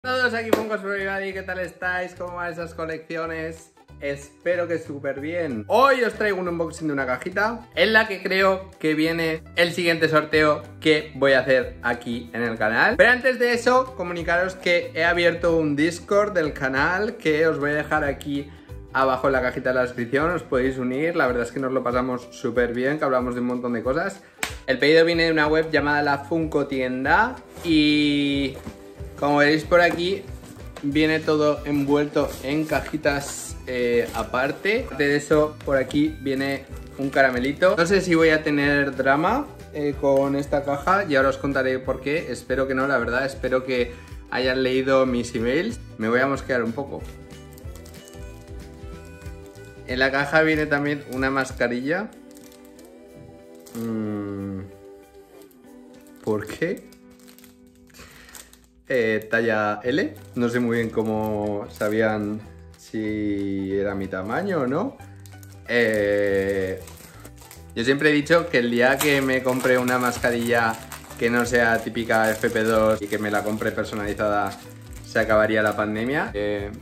Hola a todos, aquí Funkos for Everybody, ¿qué tal estáis? ¿Cómo van esas colecciones? Espero que súper bien. Hoy os traigo un unboxing de una cajita en la que creo que viene el siguiente sorteo que voy a hacer aquí en el canal. Pero antes de eso, comunicaros que he abierto un Discord del canal que os voy a dejar aquí abajo en la cajita de la descripción. Os podéis unir, la verdad es que nos lo pasamos súper bien, que hablamos de un montón de cosas. El pedido viene de una web llamada La Funko Tienda y como veréis por aquí viene todo envuelto en cajitas aparte. De eso, por aquí viene un caramelito. No sé si voy a tener drama con esta caja y ahora os contaré por qué. Espero que no, la verdad. Espero que hayan leído mis emails. Me voy a mosquear un poco. En la caja viene también una mascarilla. ¿Por qué? Talla L. No sé muy bien cómo sabían si era mi tamaño o no. Yo siempre he dicho que el día que me compre una mascarilla que no sea típica FP2 y que me la compre personalizada se acabaría la pandemia.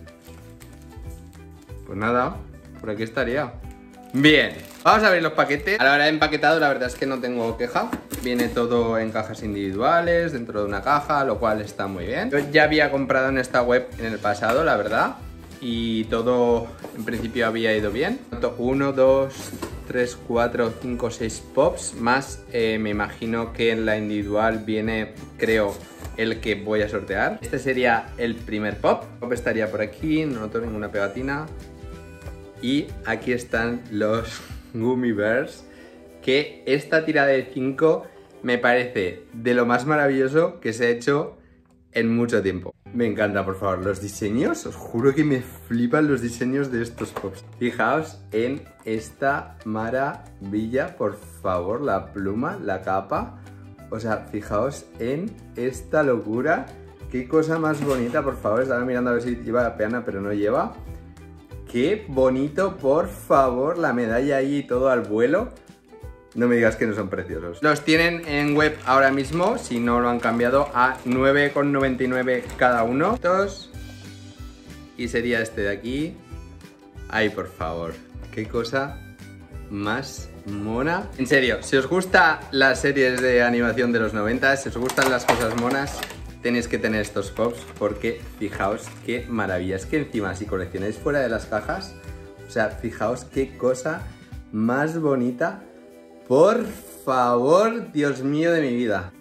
Pues nada, por aquí estaría. Bien, vamos a ver los paquetes. A la hora de empaquetado la verdad es que no tengo queja. Viene todo en cajas individuales, dentro de una caja, lo cual está muy bien. Yo ya había comprado en esta web en el pasado, la verdad, y todo en principio había ido bien. 1, 2, 3, 4, 5, 6 pops, más me imagino que en la individual viene, creo, el que voy a sortear. Este sería el primer pop. El pop estaría por aquí, no noto ninguna pegatina. Y aquí están los Gummy Bears, que esta tirada de 5 me parece de lo más maravilloso que se ha hecho en mucho tiempo. Me encanta, por favor, los diseños, os juro que me flipan los diseños de estos pops. Fijaos en esta maravilla, por favor, la pluma, la capa. O sea, fijaos en esta locura. Qué cosa más bonita, por favor. Estaba mirando a ver si lleva la peana, pero no lleva. Qué bonito, por favor, la medalla ahí y todo al vuelo. No me digas que no son preciosos. Los tienen en web ahora mismo, si no lo han cambiado, a 9,99 cada uno. Estos. Y sería este de aquí. Ay, por favor, qué cosa más mona. En serio, si os gustan las series de animación de los 90, si os gustan las cosas monas, tenéis que tener estos pops porque fijaos qué maravilla. Es que encima si coleccionáis fuera de las cajas, o sea, fijaos qué cosa más bonita. Por favor, Dios mío de mi vida.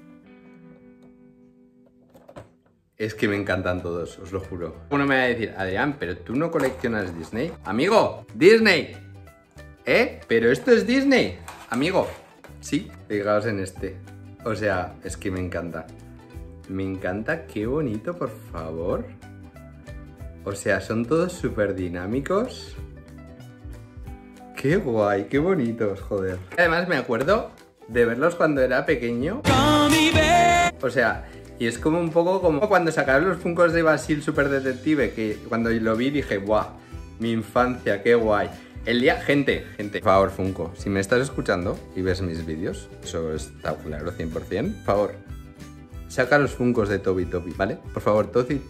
Es que me encantan todos, os lo juro. Uno me va a decir, Adrián, pero tú no coleccionas Disney. Amigo, Disney. ¿Pero esto es Disney? Amigo, sí, fijaos en este. O sea, es que me encanta. Me encanta, qué bonito, por favor. O sea, son todos súper dinámicos. Qué guay, qué bonitos, joder. Además me acuerdo de verlos cuando era pequeño. O sea, y es como un poco como cuando sacaron los Funkos de Basil Super Detective, que cuando lo vi dije, ¡buah! Mi infancia, qué guay. El día, gente, por favor, Funko, si me estás escuchando y ves mis vídeos, eso está claro, 100%, por favor, saca los Funkos de Toby, ¿vale? Por favor, Toby.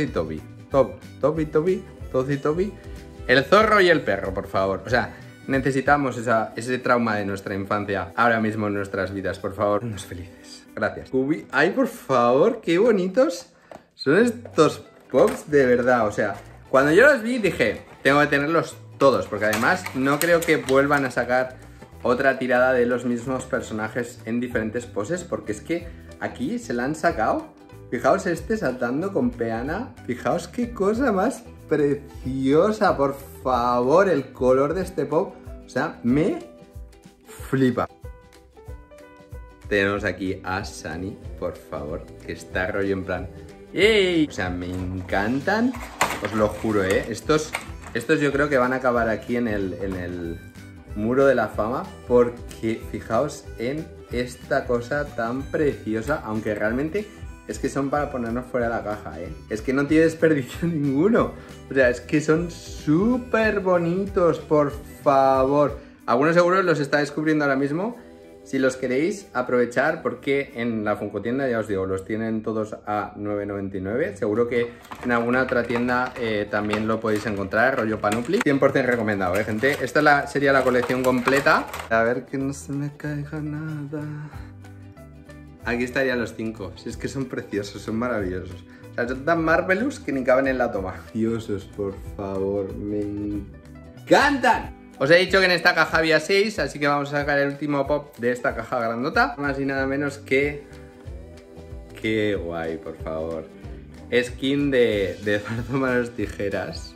El zorro y el perro, por favor. O sea, necesitamos ese trauma de nuestra infancia ahora mismo en nuestras vidas, por favor. Unos felices. Gracias. Ay, por favor, qué bonitos son estos pops, de verdad. O sea, cuando yo los vi dije, tengo que tenerlos todos, porque además no creo que vuelvan a sacar otra tirada de los mismos personajes en diferentes poses, porque es que aquí se la han sacado. Fijaos este saltando con peana. Fijaos qué cosa más preciosa, por favor. El color de este pop, o sea, me flipa. Tenemos aquí a Sunny, por favor, que está rollo en plan ¡ey! O sea, me encantan. Os lo juro, Estos yo creo que van a acabar aquí en el muro de la fama, porque fijaos en esta cosa tan preciosa, aunque realmente es que son para ponernos fuera de la caja, Es que no tiene desperdicio ninguno. O sea, es que son súper bonitos, por favor. Algunos seguro los está descubriendo ahora mismo si los queréis aprovechar, porque en la Funko tienda, ya os digo, los tienen todos a 9,99. Seguro que en alguna otra tienda también lo podéis encontrar, rollo Panoply. 100% recomendado, gente. Esta sería la colección completa. A ver que no se me caiga nada. Aquí estarían los 5. Si es que son preciosos, son maravillosos. O sea, son tan marvelous que ni caben en la toma. Diosos, por favor, me encantan. Os he dicho que en esta caja había 6, así que vamos a sacar el último pop de esta caja grandota. Más y nada menos que... ¡Qué guay, por favor! Skin de Eduardo Manos Tijeras.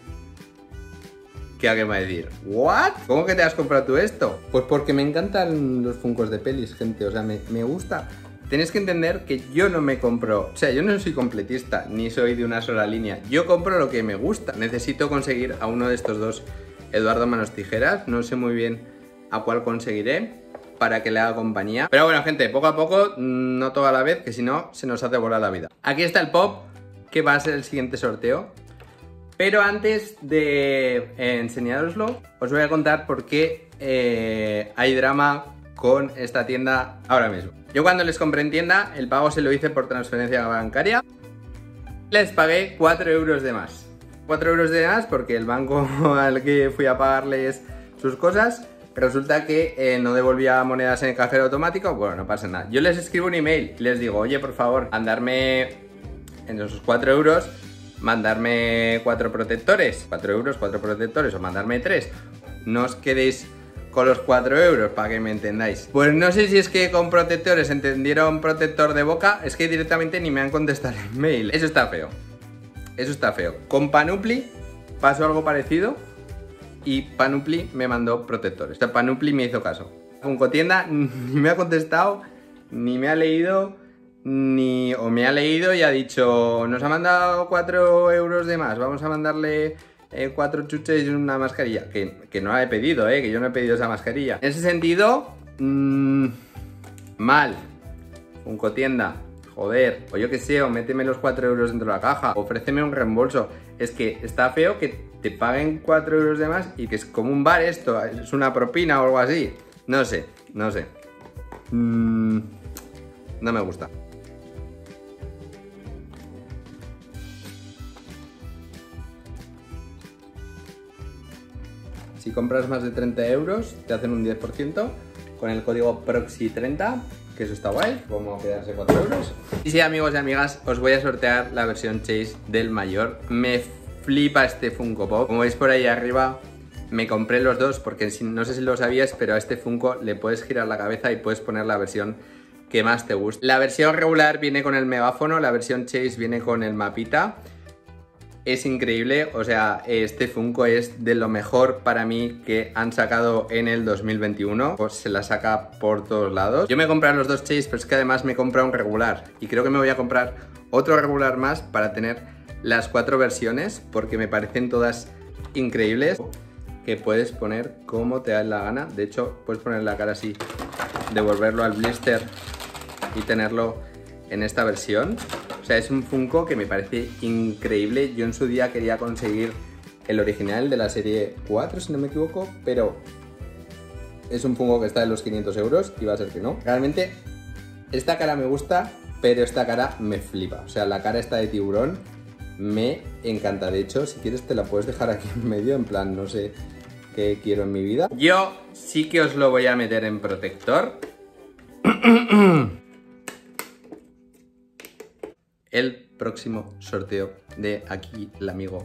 ¿Qué me va a decir? ¿What? ¿Cómo que te has comprado tú esto? Pues porque me encantan los funcos de pelis, gente. O sea, me gusta. Tenéis que entender que yo no me compro... O sea, yo no soy completista, ni soy de una sola línea. Yo compro lo que me gusta. Necesito conseguir a uno de estos dos Eduardo Manos Tijeras. No sé muy bien a cuál conseguiré para que le haga compañía. Pero bueno, gente, poco a poco, no toda la vez, que si no, se nos hace volar la vida. Aquí está el pop, que va a ser el siguiente sorteo. Pero antes de enseñároslo, os voy a contar por qué hay drama con esta tienda ahora mismo. Yo cuando les compré en tienda, el pago se lo hice por transferencia bancaria. Les pagué 4 euros de más. 4 euros de más porque el banco al que fui a pagarles sus cosas resulta que no devolvía monedas en el cajero automático. Bueno, no pasa nada. Yo les escribo un email y les digo, oye, por favor, mandarme en esos 4 euros, mandarme 4 protectores. 4 euros, 4 protectores, o mandarme 3. No os quedéis con los 4 euros, para que me entendáis. Pues no sé si es que con protectores entendieron protector de boca, es que directamente ni me han contestado el mail. Eso está feo. Eso está feo. Con Panoply pasó algo parecido y Panoply me mandó protectores. O sea, Panoply me hizo caso. Funko tienda ni me ha contestado, ni me ha leído, o me ha leído y ha dicho, nos ha mandado 4 euros de más, vamos a mandarle 4 chuches y una mascarilla. Que no la he pedido, que yo no he pedido esa mascarilla. En ese sentido, mal. Funko tienda. Joder, o yo que sé, o méteme los 4 euros dentro de la caja, ofréceme un reembolso. Es que está feo que te paguen 4 euros de más y que es como un bar esto, es una propina o algo así. No sé, no sé. No me gusta. Si compras más de 30 euros, te hacen un 10% con el código PROXY30. Que eso está guay, como quedarse 4 euros. Y sí, amigos y amigas, os voy a sortear la versión Chase del mayor. Me flipa este Funko Pop. Como veis por ahí arriba, me compré los dos porque no sé si lo sabías, pero a este Funko le puedes girar la cabeza y puedes poner la versión que más te guste. La versión regular viene con el megáfono, la versión Chase viene con el mapita. Es increíble, o sea, este Funko es de lo mejor para mí que han sacado en el 2021. Pues se la saca por todos lados. Yo me he comprado los dos Chase, pero es que además me he comprado un regular. Y creo que me voy a comprar otro regular más para tener las 4 versiones, porque me parecen todas increíbles. Que puedes poner como te da la gana. De hecho, puedes poner la cara así, devolverlo al blister y tenerlo en esta versión. O sea, es un Funko que me parece increíble. Yo en su día quería conseguir el original de la serie 4, si no me equivoco, pero es un Funko que está en los 500 euros y va a ser que no. Realmente, esta cara me gusta, pero esta cara me flipa. O sea, la cara esta de tiburón me encanta. De hecho, si quieres te la puedes dejar aquí en medio, en plan, no sé qué quiero en mi vida. Yo sí que os lo voy a meter en protector. El próximo sorteo de aquí el amigo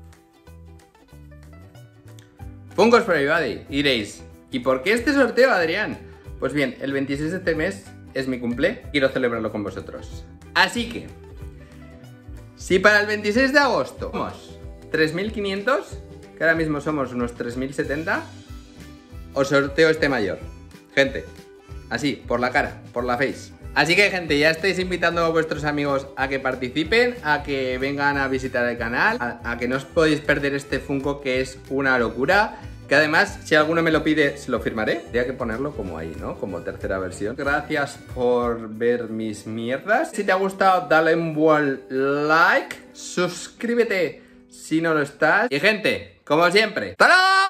Funkos for Everybody. Y diréis, ¿y por qué este sorteo, Adrián? Pues bien, el 26 de este mes es mi cumple, quiero celebrarlo con vosotros. Así que, si para el 26 de agosto somos 3.500, que ahora mismo somos unos 3.070, os sorteo este mayor. Gente, así, por la cara, por la face. Así que, gente, ya estáis invitando a vuestros amigos a que participen, a que vengan a visitar el canal, a que no os podéis perder este Funko, que es una locura. Que además, si alguno me lo pide, se lo firmaré. Tendría que ponerlo como ahí, ¿no? Como tercera versión. Gracias por ver mis mierdas. Si te ha gustado, dale un buen like. Suscríbete si no lo estás. Y, gente, como siempre, ¡hasta luego!